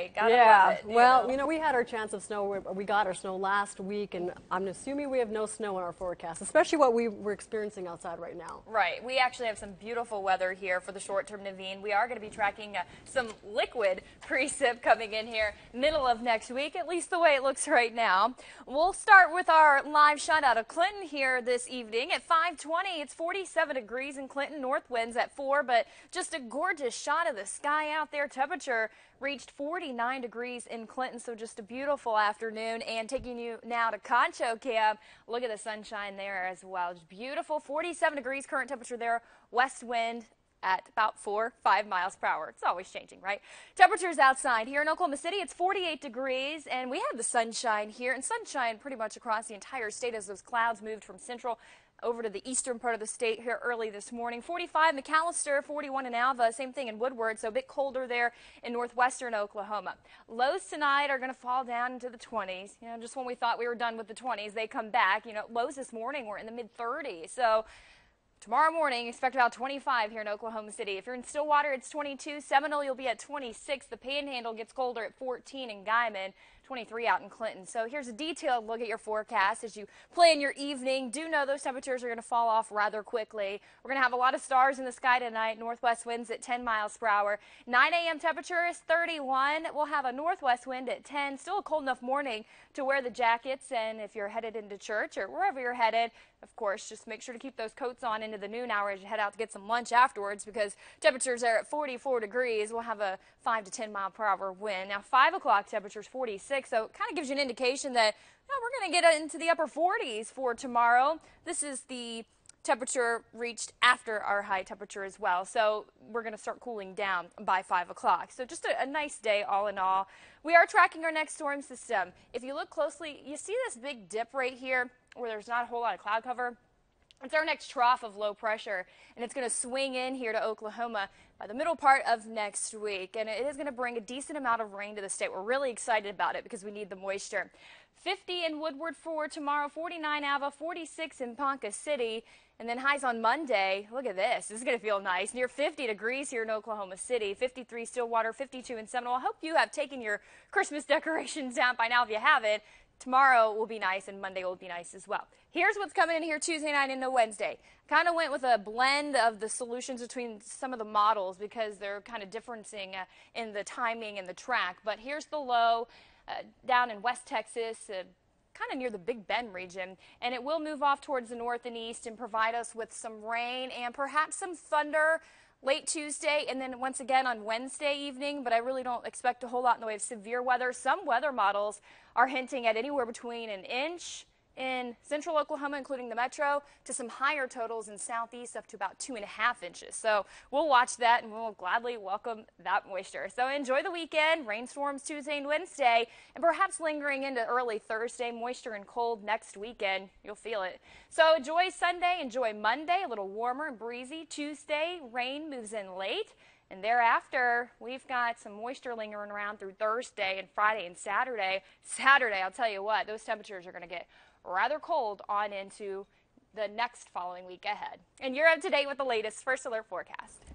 day. Gotta love it, well, you know, we had our chance of snow. We got our snow last week, and I'm assuming we have no snow in our forecast, especially what we're experiencing outside right now. Right. We actually have some beautiful weather here for the short-term, Naveen. We are going to be tracking some liquid precip coming in here middle of next week, at least the way it looks right now. We'll start with our live shot out of Clinton here this evening at 5:20. It's 47 degrees in Clinton, north winds at 4, but just a gorgeous shot of the sky out there. Temperature reached 49 degrees in Clinton, so just a beautiful afternoon. And taking you now to KOCO Camp, look at the sunshine there as well. Just beautiful, 47 degrees current temperature there, west wind at about 4-5 miles per hour. It's always changing, right? Temperatures outside here in Oklahoma City, it's 48 degrees, and we have the sunshine here, and sunshine pretty much across the entire state as those clouds moved from central over to the eastern part of the state here early this morning. 45 McAllister, 41 in Alva, same thing in Woodward, so a bit colder there in northwestern Oklahoma. Lows tonight are going to fall down into the 20s. You know, just when we thought we were done with the 20s, they come back. You know, lows this morning were in the mid-30s, so tomorrow morning, expect about 25 here in Oklahoma City. If you're in Stillwater, it's 22. Seminole, you'll be at 26. The Panhandle gets colder at 14 in Guyman, 23 out in Clinton. So here's a detailed look at your forecast as you plan your evening. Do know those temperatures are going to fall off rather quickly. We're going to have a lot of stars in the sky tonight. Northwest winds at 10 miles per hour. 9 a.m. temperature is 31. We'll have a northwest wind at 10. Still a cold enough morning to wear the jackets. And if you're headed into church or wherever you're headed, of course, just make sure to keep those coats on into the noon hour as you head out to get some lunch afterwards, because temperatures are at 44 degrees. We'll have a 5 to 10 mile per hour wind. Now, 5 o'clock temperature is 46, so it kind of gives you an indication that we're going to get into the upper 40s for tomorrow. This is the temperature reached after our high temperature as well, so we're going to start cooling down by 5 o'clock. So just a nice day all in all. We are tracking our next storm system. If you look closely, you see this big dip right here where there's not a whole lot of cloud cover. It's our next trough of low pressure, and it's going to swing in here to Oklahoma by the middle part of next week, and it is going to bring a decent amount of rain to the state. We're really excited about it because we need the moisture. 50 in Woodward for tomorrow, 49 Alva, 46 in Ponca City, and then highs on Monday. Look at this. This is going to feel nice. Near 50 degrees here in Oklahoma City, 53 Stillwater, 52 in Seminole. I hope you have taken your Christmas decorations down by now if you haven't. Tomorrow will be nice, and Monday will be nice as well. Here's what's coming in here Tuesday night into Wednesday. Kind of went with a blend of the solutions between some of the models because they're kind of differencing in the timing and the track. But here's the low down in West Texas, kind of near the Big Bend region, and it will move off towards the north and east and provide us with some rain and perhaps some thunder late Tuesday, and then once again on Wednesday evening, but I really don't expect a whole lot in the way of severe weather. Some weather models are hinting at anywhere between an inch in central Oklahoma, including the metro, to some higher totals in southeast up to about 2.5 inches. So we'll watch that, and we'll gladly welcome that moisture. So enjoy the weekend. Rainstorms Tuesday and Wednesday, and perhaps lingering into early Thursday. Moisture and cold next weekend. You'll feel it. So enjoy Sunday, enjoy Monday, a little warmer and breezy. Tuesday, rain moves in late. And thereafter, we've got some moisture lingering around through Thursday and Friday and Saturday. Saturday, I'll tell you what, those temperatures are going to get rather cold on into the next following week ahead. And you're up to date with the latest First Alert forecast.